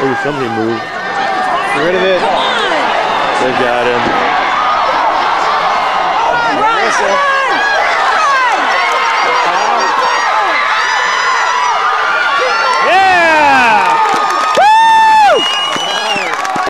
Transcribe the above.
Oh, somebody moved. Get rid of it. They got him. Run!